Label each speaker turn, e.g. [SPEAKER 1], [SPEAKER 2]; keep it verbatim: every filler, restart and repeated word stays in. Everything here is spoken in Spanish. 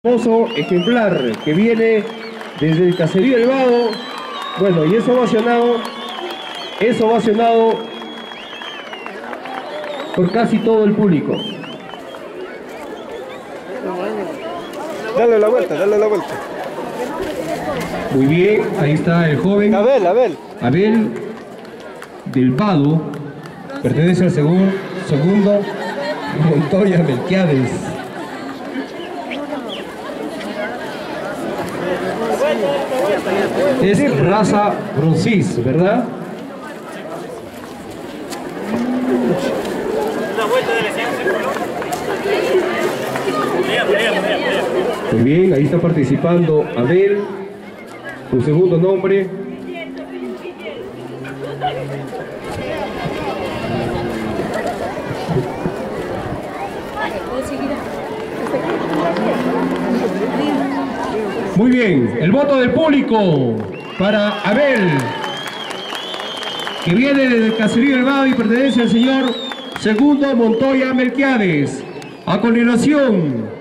[SPEAKER 1] Hermoso ejemplar que viene desde el caserío El Vado. Bueno, y eso ovacionado, es ovacionado por casi todo el público.
[SPEAKER 2] Dale la vuelta, dale la vuelta.
[SPEAKER 1] Muy bien, ahí está el joven
[SPEAKER 2] Abel, Abel.
[SPEAKER 1] Abel del Vado, pertenece al segundo, segundo Montoya Melquiades. Es raza broncis, ¿verdad? Muy bien, ahí está participando Abel, su segundo nombre. Muy bien, el voto del público para Abel, que viene desde el caserío El Vado y pertenece al señor Segundo Montoya Melquiades. A continuación,